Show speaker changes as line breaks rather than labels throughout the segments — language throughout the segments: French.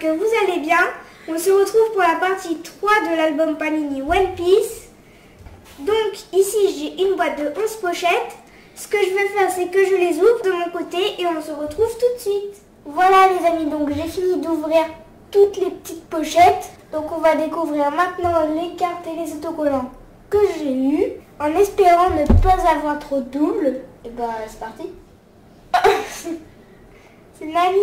que vous allez bien. On se retrouve pour la partie 3 de l'album Panini One Piece. Donc ici j'ai une boîte de 11 pochettes. Ce que je vais faire, c'est que je les ouvre de mon côté et on se retrouve tout de suite. Voilà les amis, donc j'ai fini d'ouvrir toutes les petites pochettes. Donc on va découvrir maintenant les cartes et les autocollants que j'ai eu, en espérant ne pas avoir trop de doubles. Et bah c'est parti. C'est Nami.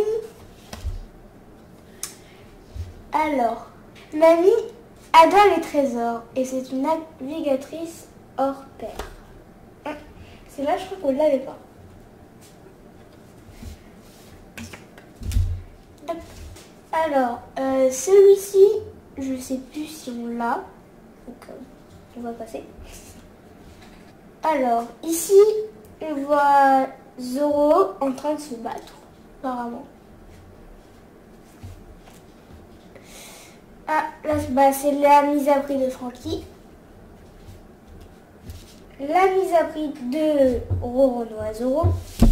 Alors, Nami adore les trésors et c'est une navigatrice hors pair. C'est là, je crois qu'on ne l'avait pas. Alors, celui-ci, je sais plus si on l'a. Donc, on va passer. Alors, ici, on voit Zoro en train de se battre, apparemment. Ah, là, bah, c'est la mise à prix de Franky. La mise à prix de Roronoa Zoro.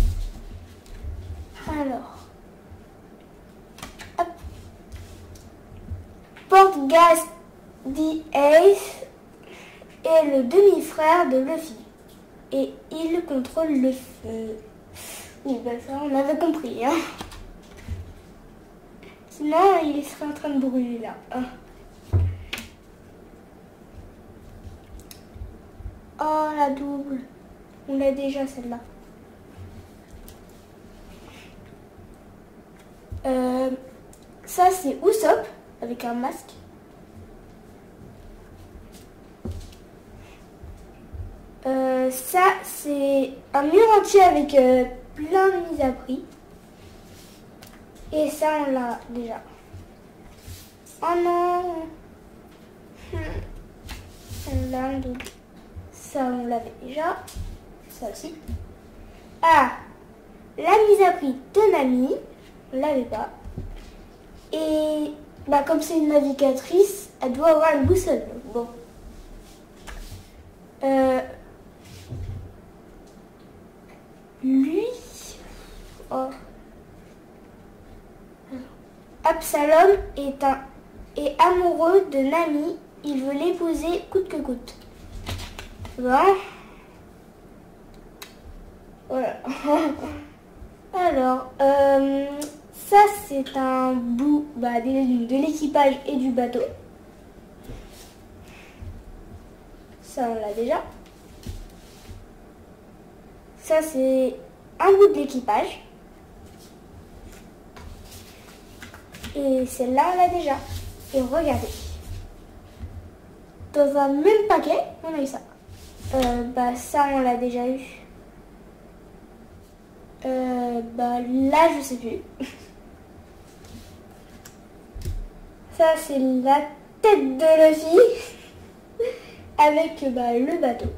Alors, hop. Portgas the Ace est le demi-frère de Luffy. Et il contrôle le feu. Oui, bah ça, on avait compris, hein. Sinon, il serait en train de brûler là. Oh, la double. On l'a déjà celle-là. Ça, c'est Usopp avec un masque. Ça, c'est un mur entier avec plein de mises à prix. Et ça, on l'a déjà. Oh non. On l'a un double. Ça, on l'avait déjà. Ça aussi. Ah, la mise à prix de Nami. On l'avait pas. Et bah, comme c'est une navigatrice, elle doit avoir une boussole. Bon. Lui. Oh. Absalom est amoureux de Nami. Il veut l'épouser coûte que coûte. Bon. Voilà. Alors, ça c'est un bout de l'équipage et du bateau. Ça on l'a déjà. Ça c'est un bout de l'équipage. Et celle-là on l'a déjà. Et regardez. Dans un même paquet, on a eu ça. Ça on l'a déjà eu. Là je sais plus. Ça c'est la tête de Luffy avec le bateau.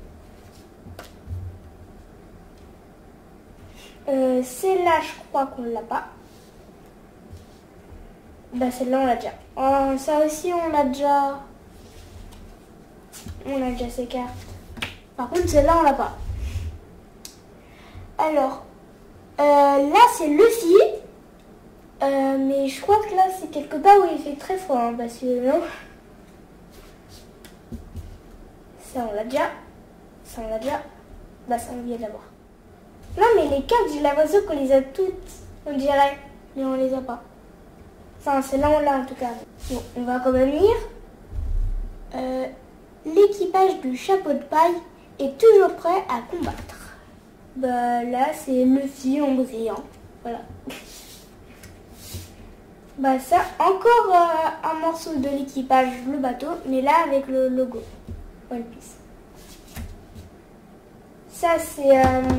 Celle-là je crois qu'on l'a pas. Celle-là on l'a déjà. Oh, ça aussi on l'a déjà. On a déjà ces cartes. Par contre celle-là on l'a pas. Alors là c'est Luffy. Mais je crois que là c'est quelque part où il fait très froid, hein, parce que non. Ça on l'a déjà. Ça on l'a déjà. Ça on vient de l'avoir. Non mais les cartes, j'ai l'impression qu'on les a toutes, on dirait. Mais on les a pas. Enfin celle-là on l'a en tout cas. Bon, on va quand même lire. L'équipage du chapeau de paille est toujours prêt à combattre. Là c'est Luffy en brillant. Voilà. Ça, encore un morceau de l'équipage, le bateau, mais là avec le logo One Piece. Ça c'est...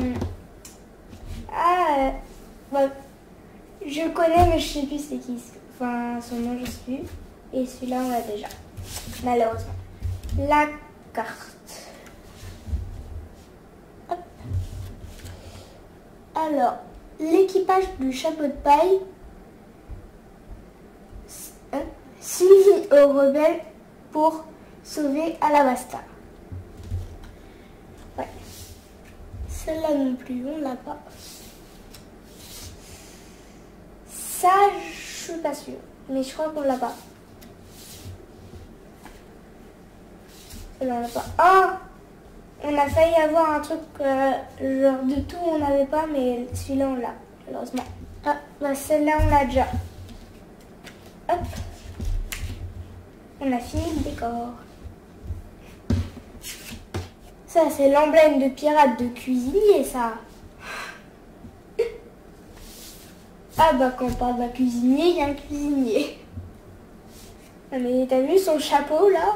je connais mais je sais plus c'est qui. Enfin, son nom je sais plus. Et celui-là on l'a déjà, malheureusement. La carte. Hop. Alors, l'équipage du chapeau de paille s'unit aux rebelles pour sauver Alabasta. Ouais. Celle-là non plus, on l'a pas. Ça, je suis pas sûre. Mais je crois qu'on l'a pas. Là, on l'a pas. Oh! On a failli avoir un truc genre de tout, on n'avait pas, mais celui-là, on l'a, malheureusement. Ah, bah celle-là, on l'a déjà. Hop. On a fini le décor. Ça, c'est l'emblème de pirate de cuisinier, ça. Ah bah, quand on parle d'un cuisinier, il y a un cuisinier. Ah, mais t'as vu son chapeau, là?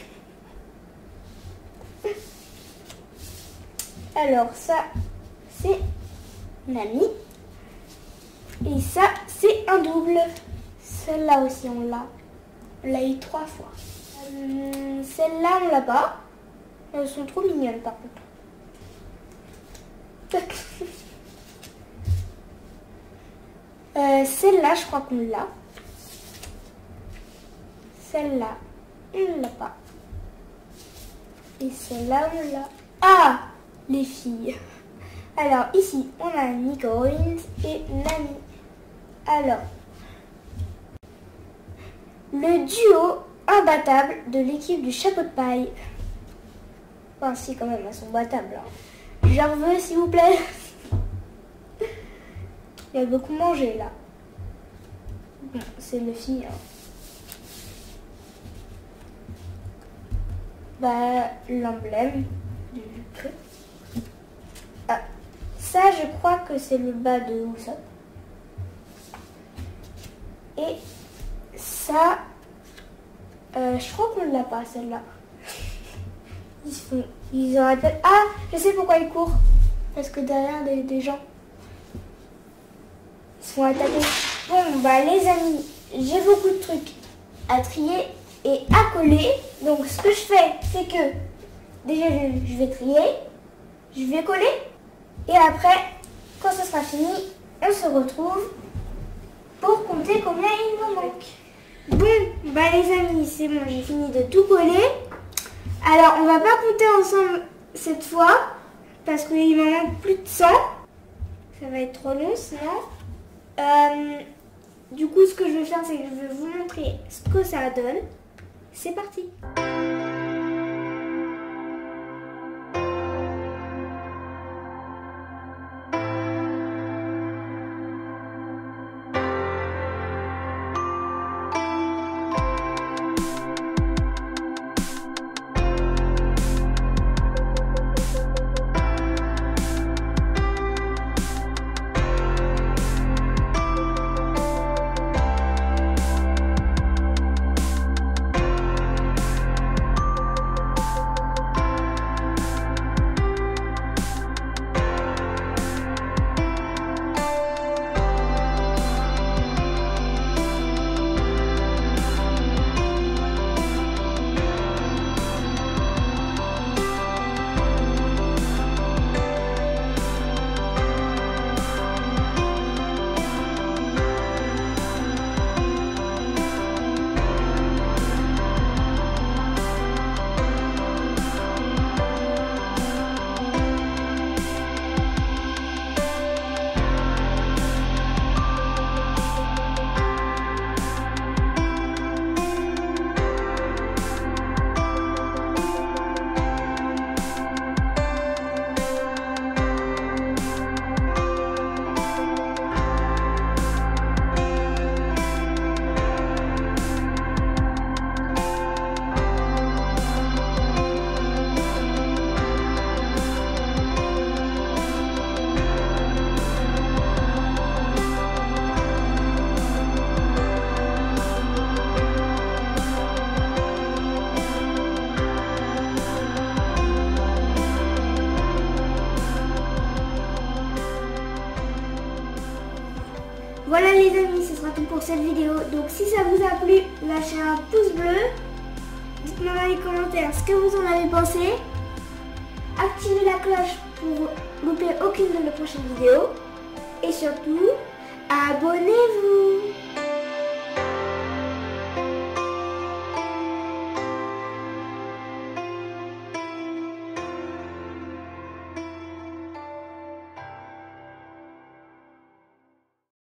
Alors ça, c'est un ami. Et ça, c'est un double. Celle-là aussi, on l'a. On l'a eu 3 fois. Celle-là, on l'a pas. Elles sont trop mignonnes, par contre. Celle-là, je crois qu'on l'a. Celle-là, on l'a pas. Et celle-là, on l'a. Ah! Les filles. Alors ici, on a Nico Rollins et Nami. Alors, le duo imbattable de l'équipe du chapeau de paille. Enfin si, quand même, elles sont battables. Hein. J'en veux, s'il vous plaît. Il y a beaucoup mangé là. Bon, c'est les filles. Hein. Bah, l'emblème du truc. Ah, ça, je crois que c'est le bas de Usopp. Et ça, je crois qu'on ne l'a pas, celle-là. Ils auraient peut-être... Ah, je sais pourquoi ils courent. Parce que derrière, des gens, ils se font attaquer. Bon, bah les amis, j'ai beaucoup de trucs à trier et à coller. Donc, ce que je fais, c'est que déjà, je vais trier, je vais coller. Et après, quand ce sera fini, on se retrouve pour compter combien il nous manque. Bon, bah les amis, c'est bon, j'ai fini de tout coller. Alors, on va pas compter ensemble cette fois, parce qu'il m'en manque plus de 100. Ça va être trop long sinon. Du coup, ce que je vais faire, c'est que je vais vous montrer ce que ça donne. C'est parti. Voilà les amis, ce sera tout pour cette vidéo. Donc si ça vous a plu, lâchez un pouce bleu. Dites-moi dans les commentaires ce que vous en avez pensé. Activez la cloche pour louper aucune de nos prochaines vidéos. Et surtout, abonnez-vous.